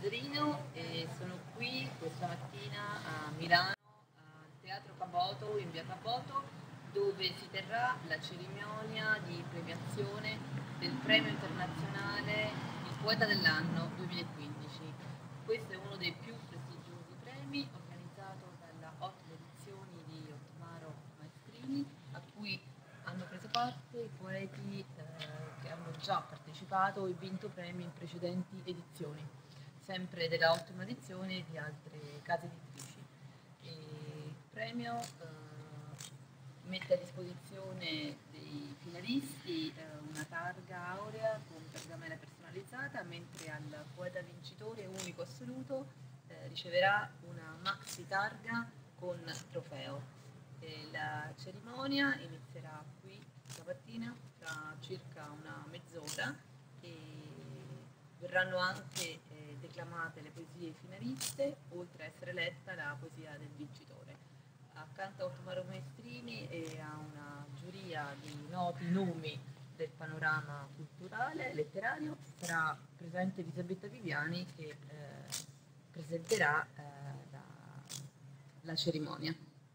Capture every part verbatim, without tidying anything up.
Zerino e sono qui questa mattina a Milano, al Teatro Caboto, in via Caboto, dove si terrà la cerimonia di premiazione del Premio Internazionale Il Poeta dell'Anno duemilaquindici. Questo è uno dei più prestigiosi premi organizzato dalla Otto Edizioni di Ottomaro Maestrini, a cui hanno preso parte i poeti eh, che hanno già partecipato e vinto premi in precedenti edizioni, sempre della Ottima Edizione e di altre case editrici. E il premio eh, mette a disposizione dei finalisti eh, una targa aurea con pergamena personalizzata, mentre al poeta vincitore unico assoluto eh, riceverà una maxi targa con trofeo. E la cerimonia inizierà qui stamattina tra circa una mezz'ora e verranno anche eh, declamate le poesie finaliste, oltre a essere letta la poesia del vincitore. Accanto a Ottomaro Maestrini e a una giuria di noti nomi del panorama culturale, letterario, sarà presente Elisabetta Viviani che eh, presenterà eh, la, la cerimonia.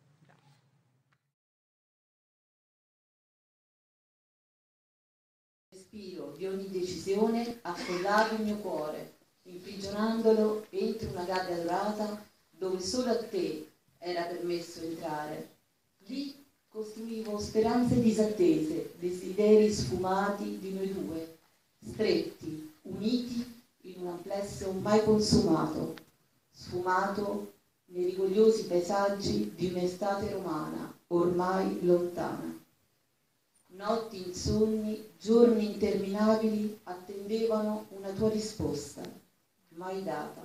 Respiro di ogni decisione ha affollato il mio cuore, imprigionandolo entro una gabbia dorata dove solo a te era permesso entrare. Lì costruivo speranze disattese, desideri sfumati di noi due, stretti, uniti in un amplesso mai consumato, sfumato nei rigogliosi paesaggi di un'estate romana, ormai lontana. Notti insonni, giorni interminabili attendevano una tua risposta, mai data.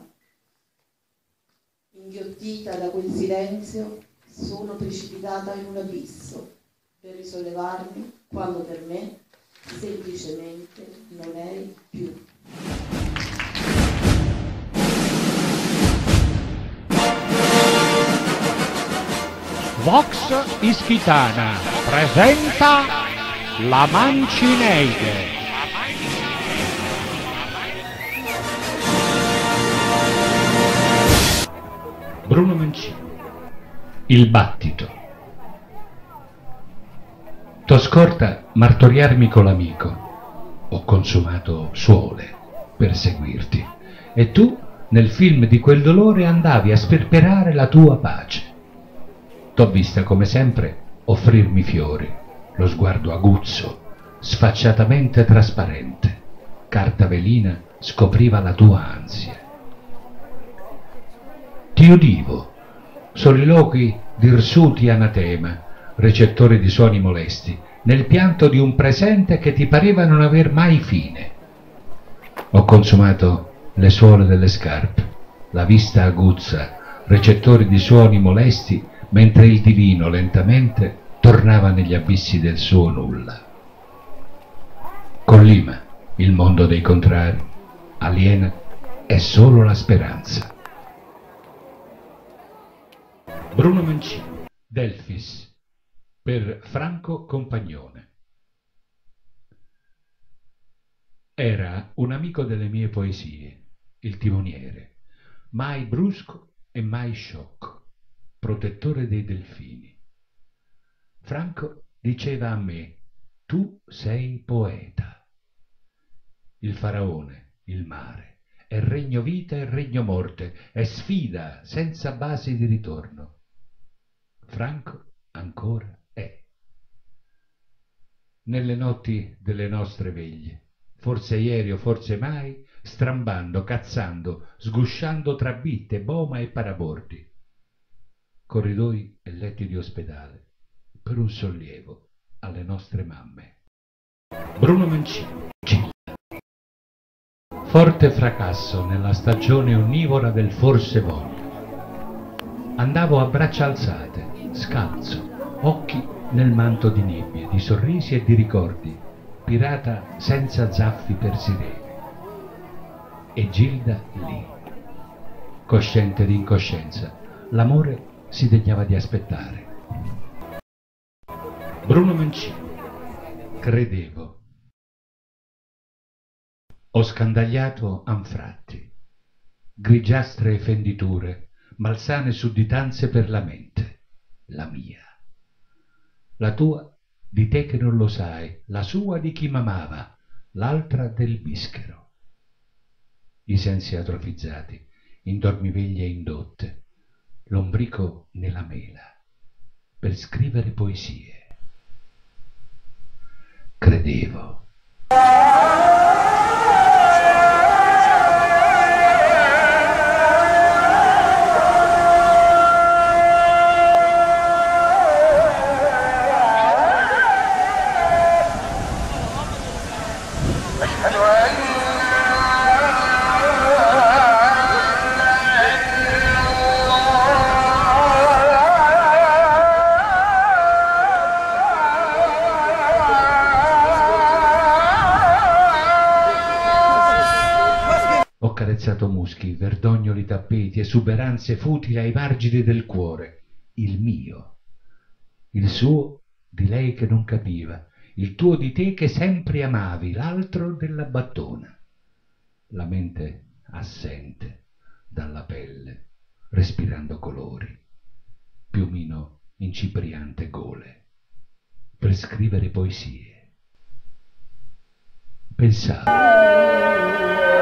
Inghiottita da quel silenzio, sono precipitata in un abisso per risollevarmi quando per me semplicemente non eri più. Vox Ischitana presenta La Mancineide. Bruno Mancini. Il battito. T'ho scorta martoriarmi con l'amico, ho consumato suole per seguirti, e tu nel film di quel dolore andavi a sperperare la tua pace. T'ho vista come sempre offrirmi fiori, lo sguardo aguzzo, sfacciatamente trasparente, carta velina scopriva la tua ansia. Ti udivo, soliloqui d'irsuti anatema, recettori di suoni molesti, nel pianto di un presente che ti pareva non aver mai fine. Ho consumato le suole delle scarpe, la vista aguzza, recettori di suoni molesti, mentre il divino lentamente tornava negli abissi del suo nulla. Collima, il mondo dei contrari, aliena è solo la speranza. Bruno Mancini, Delfis, per Franco Compagnone. Era un amico delle mie poesie, il timoniere, mai brusco e mai sciocco, protettore dei delfini. Franco diceva a me: tu sei poeta. Il faraone, il mare, è regno vita e regno morte, è sfida senza basi di ritorno. Franco ancora è. Nelle notti delle nostre veglie, forse ieri o forse mai, strambando, cazzando, sgusciando tra bitte, boma e parabordi, corridoi e letti di ospedale, per un sollievo alle nostre mamme. Bruno Mancini, Gilla. Forte fracasso nella stagione onnivora del forse voglio. Andavo a braccia alzate, scalzo, occhi nel manto di nebbie, di sorrisi e di ricordi, pirata senza zaffi per sirene. E Gilda lì, cosciente di incoscienza, l'amore si degnava di aspettare. Bruno Mancini, credevo. Ho scandagliato anfratti, grigiastre fenditure, malsane sudditanze per la mente, la mia. La tua di te che non lo sai, la sua di chi m'amava, l'altra del bischero. I sensi atrofizzati, in dormiveglie indotte, lombrico nella mela, per scrivere poesie. Credevo. Ho carezzato muschi, verdognoli tappeti, esuberanze futili ai margini del cuore. Il mio. Il suo di lei che non capiva, il tuo di te che sempre amavi, l'altro della battona. La mente assente dalla pelle, respirando colori, piumino incipriante gole, per scrivere poesie. Pensavo.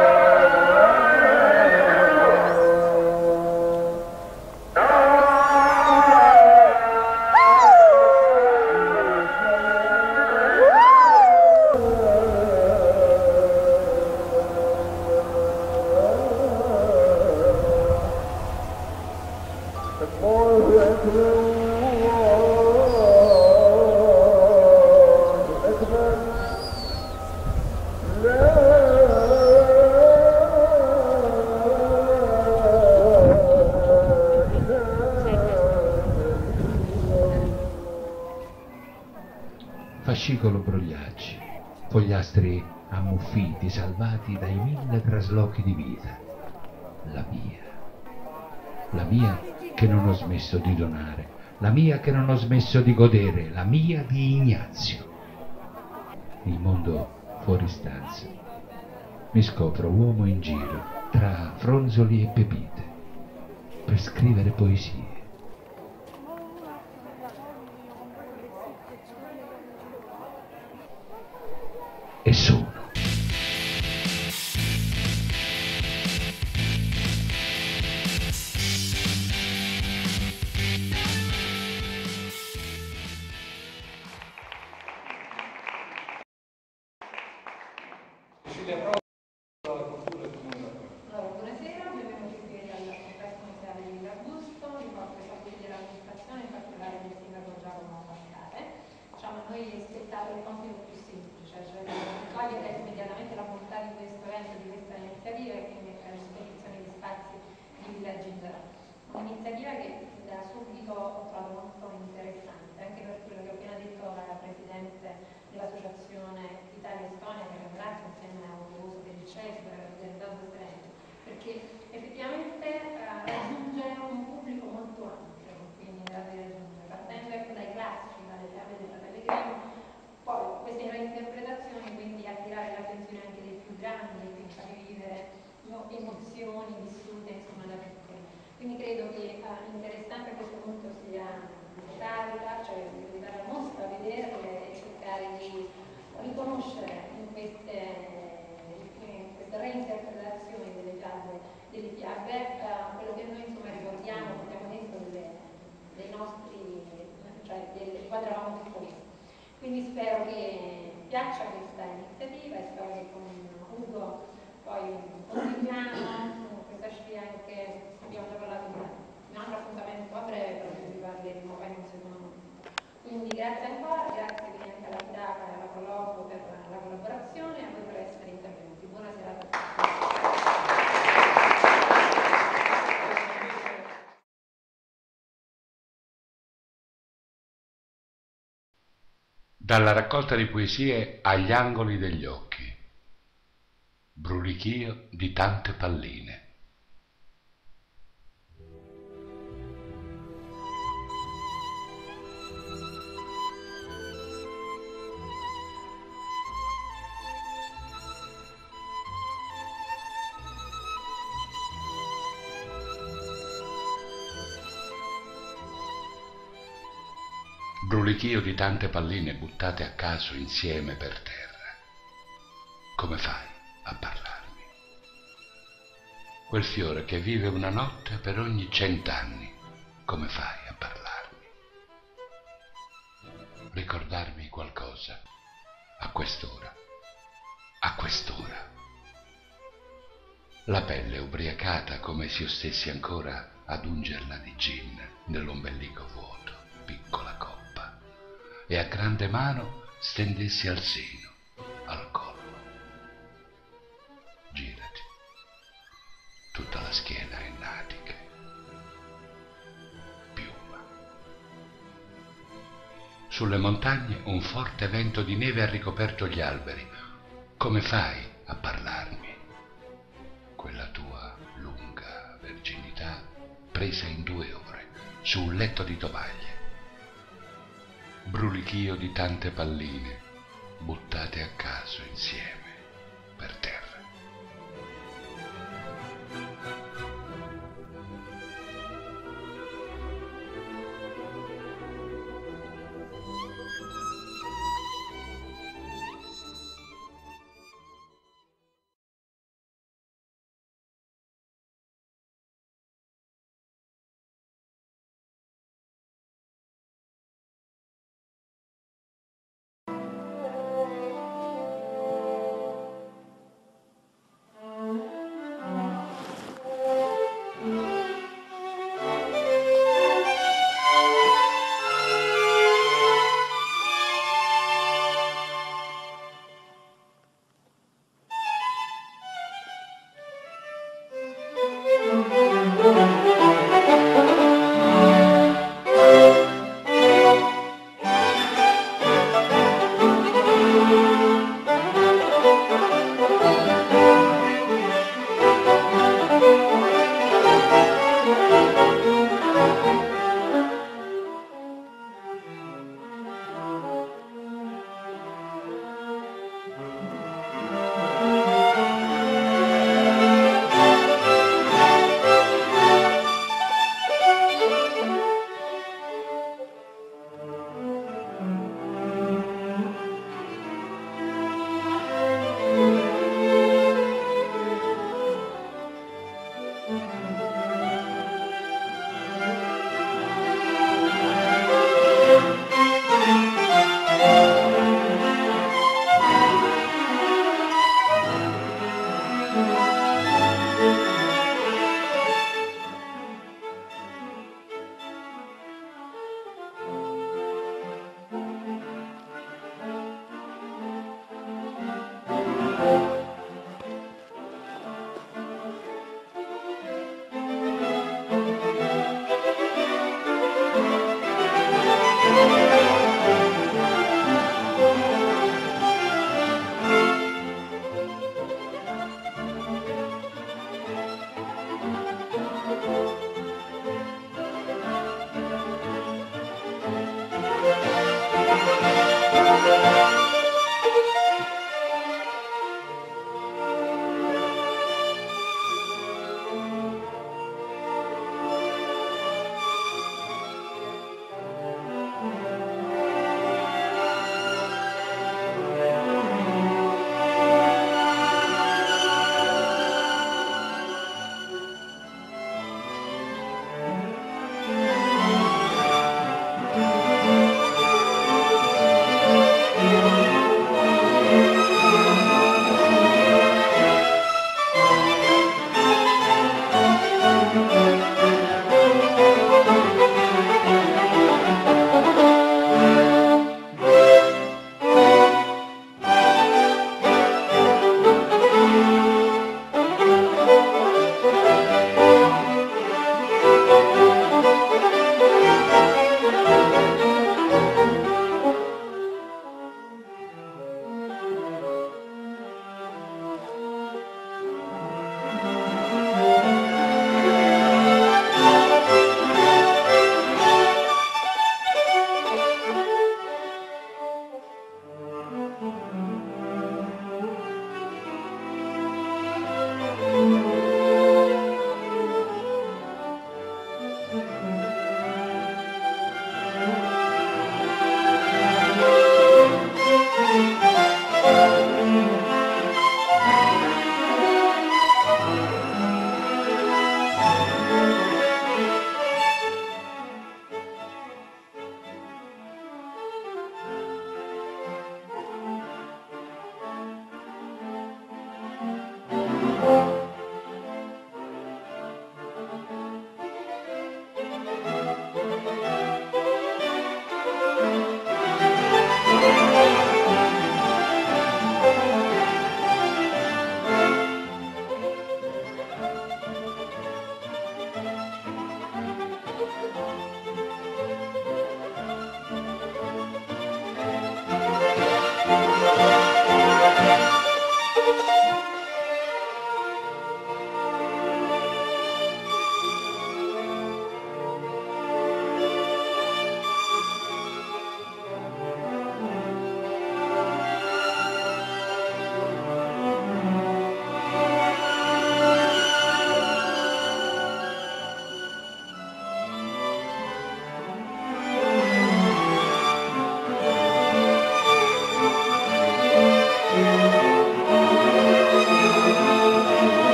Fascicolo brogliacci, fogliastri ammuffiti, salvati dai mille traslochi di vita. La mia. La mia che non ho smesso di donare, la mia che non ho smesso di godere, la mia di Ignazio. Il mondo fuori stanza. Mi scopro uomo in giro, tra fronzoli e pepite, per scrivere poesie. E sono. Allora, buonasera, benvenuti qui al complesso museale di Augusto, vi porto i saluti dell'amministrazione, in particolare del sindaco Giacomo Pascale. Diciamo, noi aspettare il compito più semplice, cioè di cogliere immediatamente la bontà di questo evento, di questa iniziativa e quindi mettere a disposizione di spazi di villaggi in generale. Un'iniziativa che da subito ho trovato molto interessante, anche per quello che ho appena detto alla Presidente dell'Associazione Italia-Estonia, che ringrazio insieme a Uso per il C E S per aver organizzato questo evento, perché effettivamente eh, raggiunge un pubblico molto ampio, quindi in grado di raggiungere, partendo ecco dai classici, dalle fiabe dei fratelli Grimm, poi queste reinterpretazioni, quindi attirare l'attenzione anche dei più grandi, quindi far vivere no, emozioni vissute insomma da piccoli. Quindi credo che eh, interessante a questo punto sia visitarla, cioè visitare la mostra, vederle e cercare di riconoscere in queste, in queste reinterpretazioni delle fiabe, delle fiabe eh, quello che noi insomma ricordiamo, abbiamo detto delle, dei nostri, cioè del, quando eravamo piccolini. Quindi spero che piaccia questa iniziativa e spero che con Ugo poi continuiamo con questa scia anche, abbiamo già parlato di un altro appuntamento a breve, però ne parleremo poi in un secondo momento. Quindi grazie ancora, grazie quindi anche alla Pitaca e alla Colloquio per la collaborazione e a voi per essere intervenuti. Buona serata a tutti. Dalla raccolta di poesie agli angoli degli occhi, brulichio di tante palline. brulichio di tante palline buttate a caso insieme per terra. Come fai a parlarmi? Quel fiore che vive una notte per ogni cent'anni, come fai a parlarmi? Ricordarmi qualcosa a quest'ora, a quest'ora. La pelle ubriacata come se io stessi ancora ad ungerla di gin nell'ombelico vuoto, piccola coppa, e a grande mano stendessi al seno, al collo. Girati, tutta la schiena è natiche, piuma. Sulle montagne un forte vento di neve ha ricoperto gli alberi. Come fai a parlarmi? Quella tua lunga verginità presa in due ore su un letto di tovaglie. Brulichio di tante palline buttate a caso insieme per terra.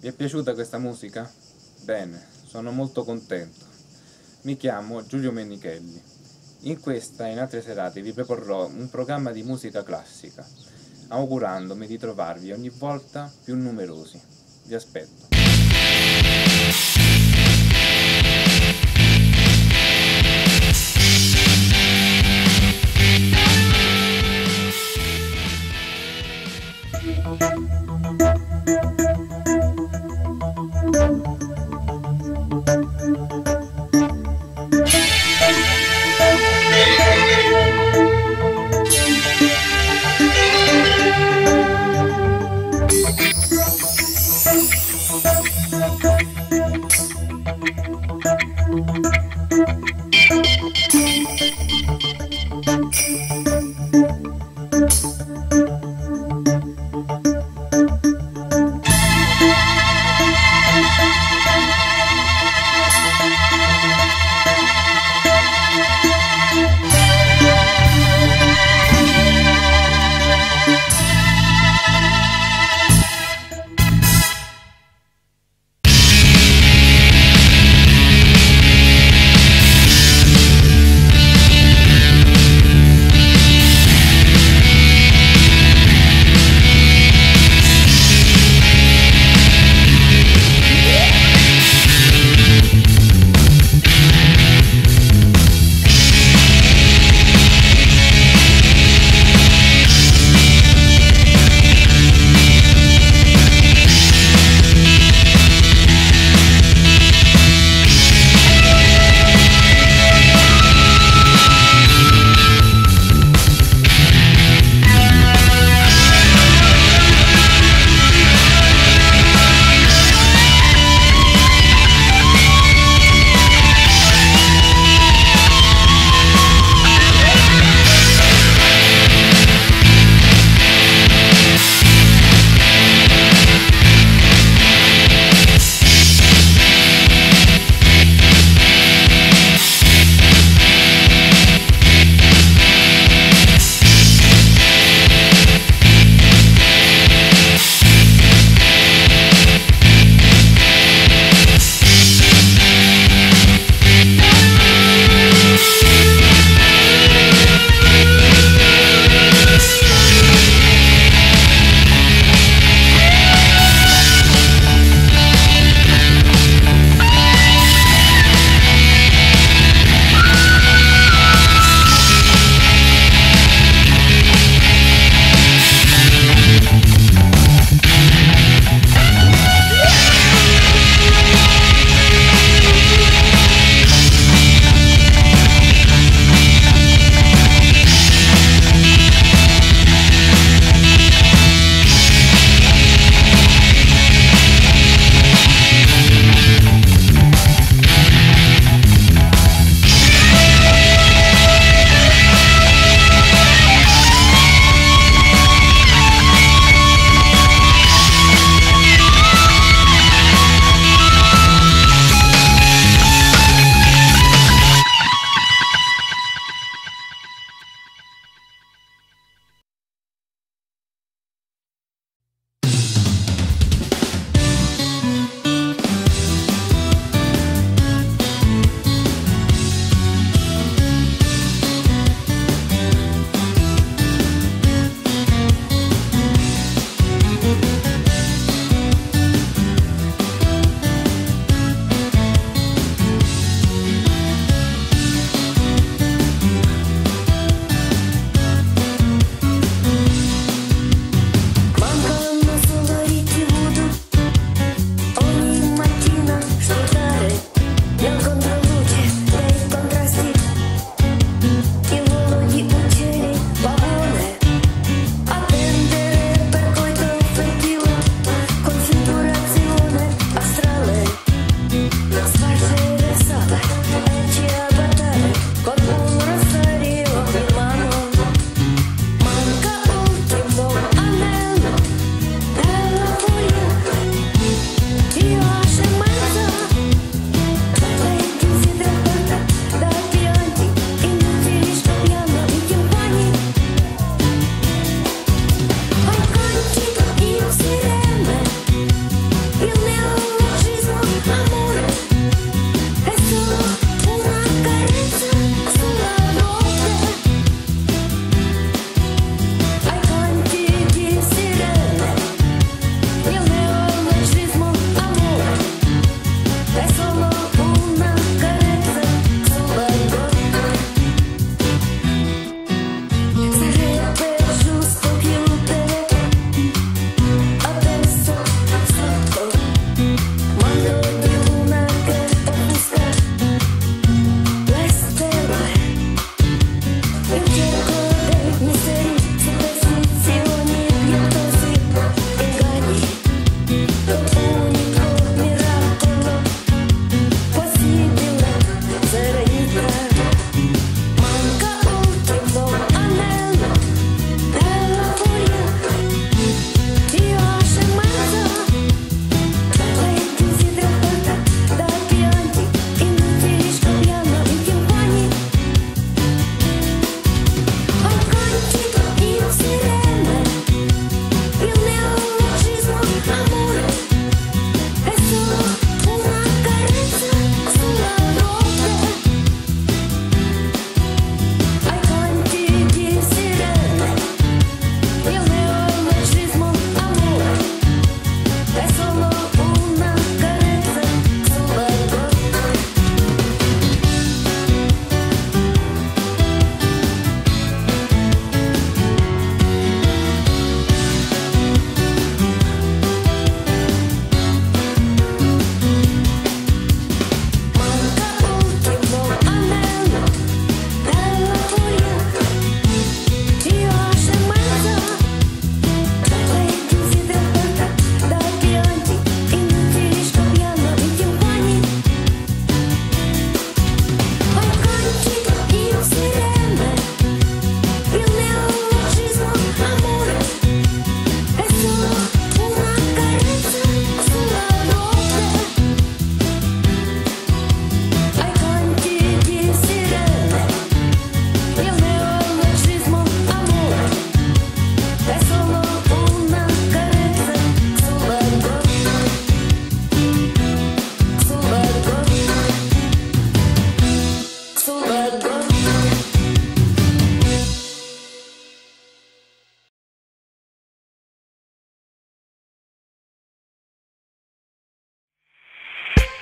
Vi è piaciuta questa musica? Bene, sono molto contento. Mi chiamo Giulio Menichelli. In questa e in altre serate vi proporrò un programma di musica classica, augurandomi di trovarvi ogni volta più numerosi. Vi aspetto.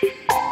Thank